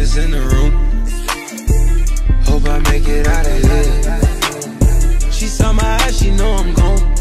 niggas in the room. Hope I make it out of here. She saw my eyes, she know I'm gone.